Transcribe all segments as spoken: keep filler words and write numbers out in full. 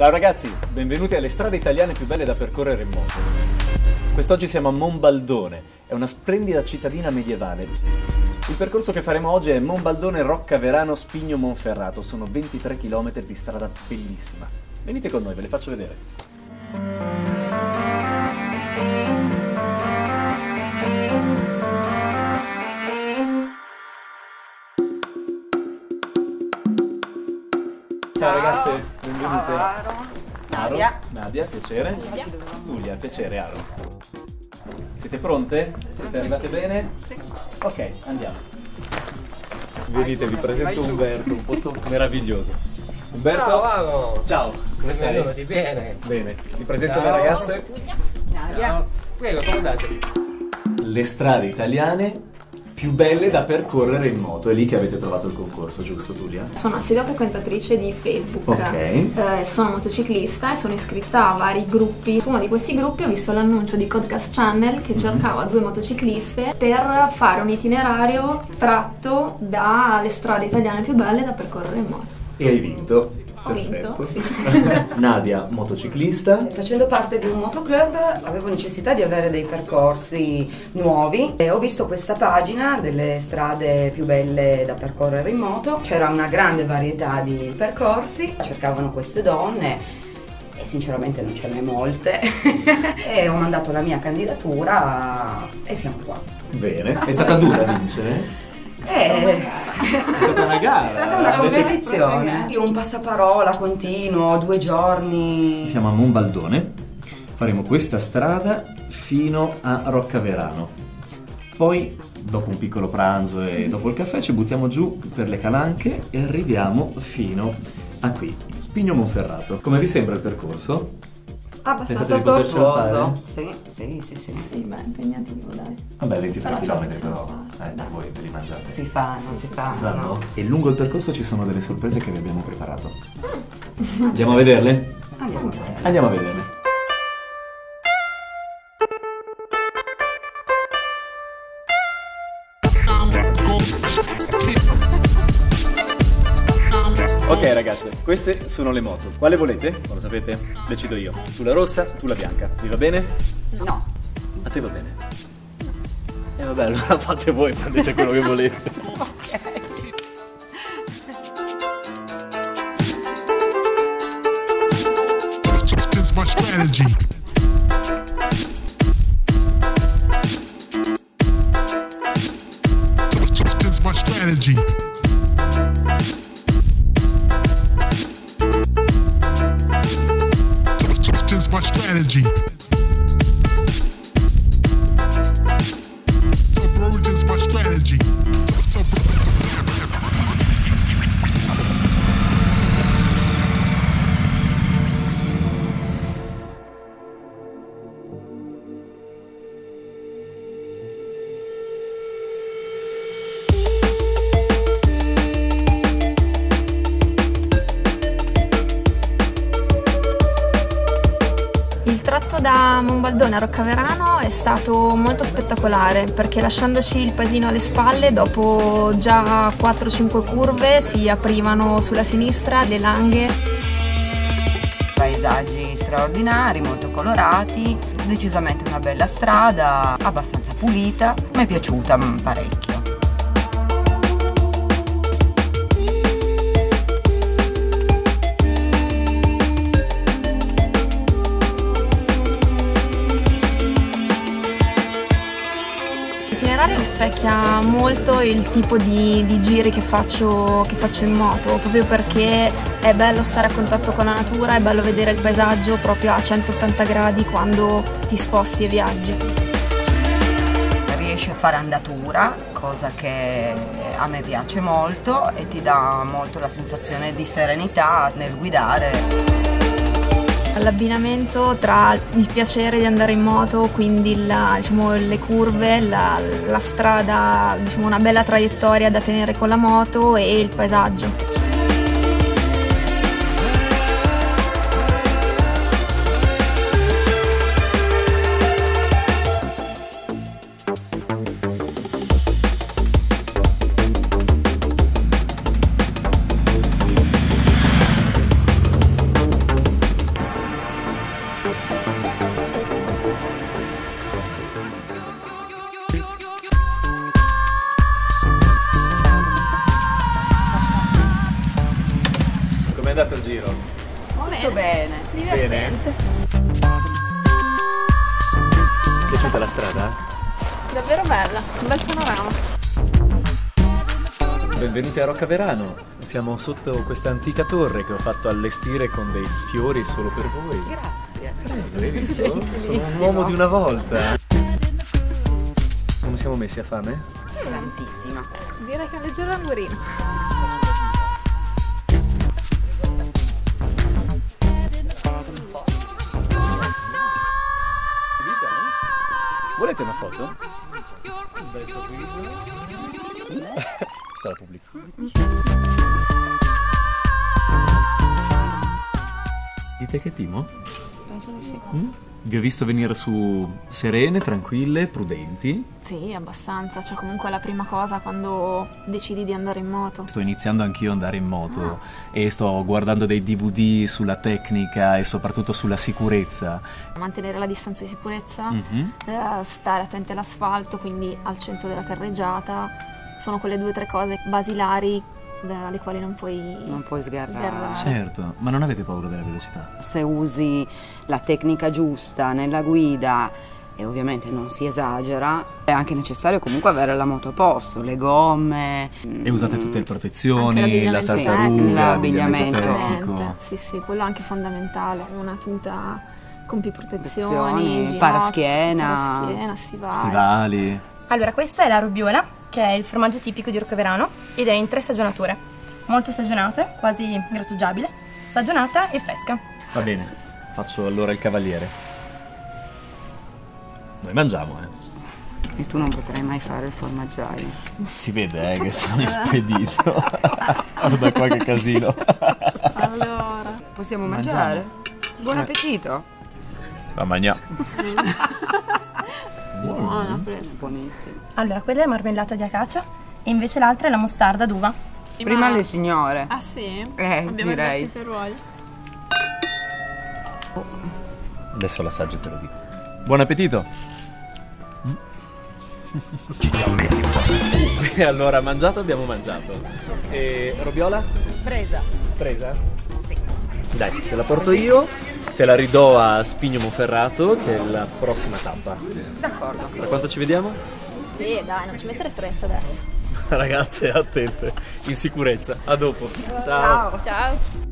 Ciao ragazzi, benvenuti alle strade italiane più belle da percorrere in moto. Quest'oggi siamo a Monbaldone, è una splendida cittadina medievale. Il percorso che faremo oggi è Monbaldone, Roccaverano, Spigno, Monferrato. Sono ventitré chilometri di strada bellissima. Venite con noi, ve le faccio vedere. Ciao ragazze, benvenute. Ciao Aro. Nadia. Nadia, piacere. Giulia. Giulia, piacere, Aro. Siete pronte? Siete arrivate bene? Sì. Ok, andiamo. Venite, vi presento Umberto, un posto meraviglioso. Umberto. Ciao Aro. Ciao, come stai? Benvenuti, bene. Bene, vi presento Ciao. le ragazze. Nadia. Ciao. Prego, come andate? Le strade italiane più belle da percorrere in moto. È lì che avete trovato il concorso, giusto Giulia? Sono assidua frequentatrice di Facebook, Ok. eh, sono motociclista e sono iscritta a vari gruppi. Su uno di questi gruppi ho visto l'annuncio di Codcast Channel che cercava due motocicliste per fare un itinerario tratto dalle strade italiane più belle da percorrere in moto. E hai vinto. Ho vinto, Perfetto. sì. Nadia, motociclista. Facendo parte di un motoclub avevo necessità di avere dei percorsi nuovi e ho visto questa pagina delle strade più belle da percorrere in moto. C'era una grande varietà di percorsi, cercavano queste donne e sinceramente non ce n'è molte e ho mandato la mia candidatura e siamo qua. Bene. È stata dura vincere? Eh, È stata una gara. È stata una Avete- competizione. Io un passaparola continuo, due giorni. Siamo a Monbaldone, faremo questa strada fino a Roccaverano. Poi, dopo un piccolo pranzo e dopo il caffè, ci buttiamo giù per le calanche e arriviamo fino a qui, Spigno Monferrato. Come vi sembra il percorso? Abbastanza Pensate di potercelo tortuoso. fare? Sì, sì, sì, sì. Sì, beh, impegnativo, dai. Vabbè, ventitré Però chilometri sì, però, sì. eh, voi ve li mangiate. Si fanno, si fanno. Vanno? E lungo il percorso ci sono delle sorprese che vi abbiamo preparato. Andiamo a vederle? Andiamo a vedere. Andiamo a vederle. Ok ragazze, queste sono le moto. Quale volete? Non lo sapete? Decido io. Sulla rossa, sulla bianca. Vi va bene? No. A te va bene? E vabbè, allora fate voi, prendete quello che volete. That's my strategy. That's my strategy. That's my strategy. So bro, that's my strategy. So Il tratto da Monbaldone a Roccaverano è stato molto spettacolare perché lasciandoci il paesino alle spalle, dopo già quattro cinque curve si aprivano sulla sinistra le langhe. Paesaggi straordinari, molto colorati, decisamente una bella strada, abbastanza pulita. Mi è piaciuta mm, parecchio. L'itinerario rispecchia molto il tipo di, di giri che faccio, che faccio in moto, proprio perché è bello stare a contatto con la natura, è bello vedere il paesaggio proprio a centottanta gradi quando ti sposti e viaggi. Riesci a fare andatura, cosa che a me piace molto e ti dà molto la sensazione di serenità nel guidare. L'abbinamento tra il piacere di andare in moto, quindi la, diciamo, le curve, la, la strada, diciamo, una bella traiettoria da tenere con la moto e il paesaggio. Com'è andato il giro? Molto bene. Divertente. Ti è piaciuta la strada? Davvero bella, un bel panorama. Benvenuti a Roccaverano. Siamo sotto questa antica torre che ho fatto allestire con dei fiori solo per voi. Grazie. Prego, hai visto? Sono un uomo di una volta. Come siamo messi a fame? Tantissima. Direi che è un leggero angurino. Volete una foto? Un bel sorriso. Questa la pubblico. Dite che Timo? Penso di sì. Mm? Vi ho visto venire su serene, tranquille, prudenti. Sì, abbastanza. Cioè, comunque è la prima cosa quando decidi di andare in moto. Sto iniziando anch'io ad andare in moto e sto guardando dei D V D sulla tecnica e soprattutto sulla sicurezza. Mantenere la distanza di sicurezza, Mm-hmm. eh, stare attenti all'asfalto, quindi al centro della carreggiata. Sono quelle due o tre cose basilari dalle quali non puoi, Non puoi sgarrare. sgarrare. Certo, ma non avete paura della velocità? Se usi la tecnica giusta nella guida e ovviamente non si esagera, è anche necessario comunque avere la moto a posto, le gomme. E usate tutte le Anche protezioni, la l'abbigliamento tartaruga, l'abbigliamento. tecnico. Sì, sì, quello anche fondamentale. Una tuta con più protezioni, Protezioni, ginocchio, paraschiena. paraschiena, stivali. Stivali. Allora, questa è la Rubbiola, che è il formaggio tipico di Roccaverano ed è in tre stagionature. Molto stagionate, quasi grattugiabile, stagionata e fresca. Va bene, faccio allora il cavaliere. Noi mangiamo, eh. E tu non potrai mai fare il formaggiaio. Si vede, eh, che sono impedito. Guarda qua che casino. Allora, Possiamo Mangiamo. mangiare? Buon appetito! La magna. buona, fresca. Buonissimo. Allora, quella è marmellata di acacia e invece l'altra è la mostarda d'uva. Prima le signore. Ah sì? Eh, Abbiamo direi. invertito i ruoli. Adesso l'assaggio te lo dico. Buon appetito. E allora, mangiato abbiamo mangiato. E Robiola? Presa. Presa? Sì. Dai, te la porto io, te la ridò a Spigno Monferrato, che è la prossima tappa. D'accordo. Tra quanto ci vediamo? Sì, dai, non ci mettere fretta adesso. Ragazze, attente, in sicurezza. A dopo. Ciao. Ciao.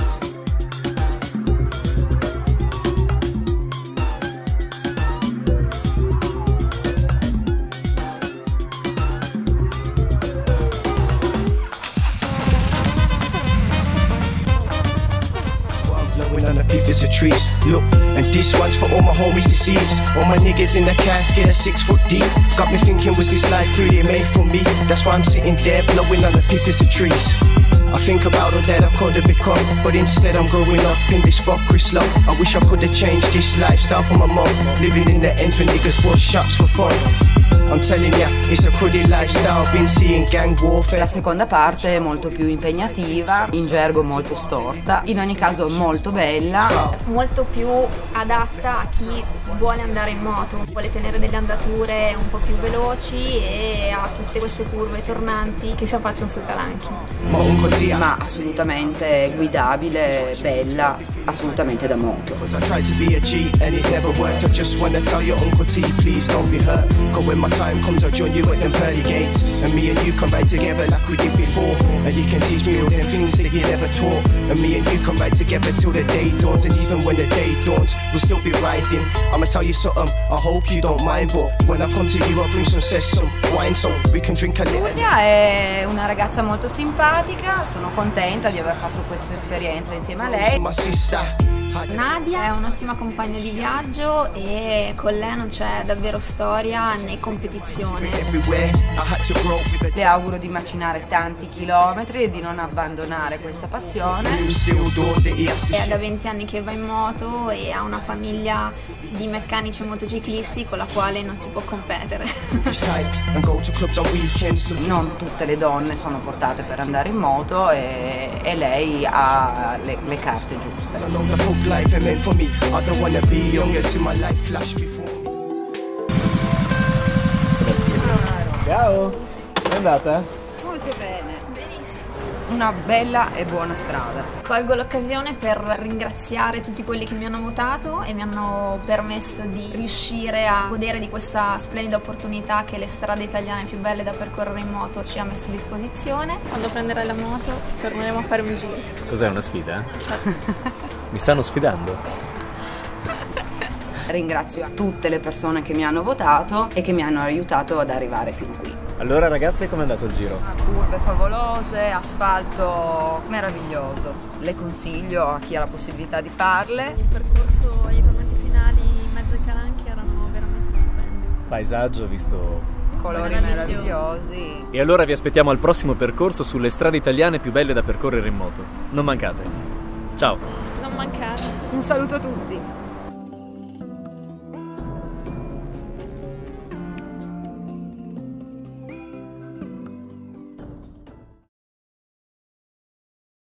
Blowing on the pivot of trees. Look, and this one's for all my homies deceased. All my niggas in the casket are six foot deep. Got me thinking, was this life really made for me? That's why I'm sitting there blowing on the pivots of trees. I think about all that I could have become, but instead I'm growing up in this fuckery slum. I wish I could have changed this lifestyle for my mum, living in the ends when niggas bought shots for fun. I'm telling ya, it's a cruddy lifestyle, been seeing gang warfare. La seconda parte è molto più impegnativa, in gergo molto storta, in ogni caso molto bella. Molto più adatta a chi vuole andare in moto, vuole tenere delle andature un po' più veloci e ha tutte queste curve tornanti che si affacciano sui calanchi. My uncle T, Ma assolutamente guidabile, bella, assolutamente da moto. Cause I tried to be a G and it never worked. I just wanna tell your Uncle T, please don't be hurt. Cause when my time comes I'll join you at them pearly gates, and me and you can ride together like we did before. And you can teach me all them things that you never taught. And me and you can ride together till the day dawns. And even when the day dawns, we'll still be riding. I'ma tell you something, I hope you don't mind, but when I come to you I'll bring some sex, some wine, so we can drink a little. Giulia è una ragazza molto simpatica, sono contenta di aver fatto questa esperienza insieme a lei. My sister. Nadia è un'ottima compagna di viaggio e con lei non c'è davvero storia né competizione. Everywhere I had to grow with a Le auguro di macinare tanti chilometri e di non abbandonare questa passione. still door that he has to È da venti anni che va in moto e ha una famiglia di meccanici e motociclisti con la quale non si può competere. tight and go to clubs on weekends. Looking Non tutte le donne sono portate per andare in moto e, e lei ha le, le carte giuste. I know the full life ain't meant for me. I don't wanna be young and see my life flash before me. Ciao. È andata? Molto bene. Benissimo. una bella e buona strada. Colgo l'occasione per ringraziare tutti quelli che mi hanno votato e mi hanno permesso di riuscire a godere di questa splendida opportunità che le strade italiane più belle da percorrere in moto ci ha messo a disposizione. Quando prenderai la moto torneremo a fare un giro. Cos'è, una sfida? Mi stanno sfidando? Ringrazio tutte le persone che mi hanno votato e che mi hanno aiutato ad arrivare fino qui. Allora ragazze, com'è andato il giro? Curve favolose, asfalto meraviglioso. Le consiglio a chi ha la possibilità di farle. Il percorso agli tornenti finali in mezzo ai calanchi erano veramente stupendi. Paesaggio visto... Colori meravigliosi. E allora vi aspettiamo al prossimo percorso sulle strade italiane più belle da percorrere in moto. Non mancate. Ciao! Non mancate. Un saluto a tutti.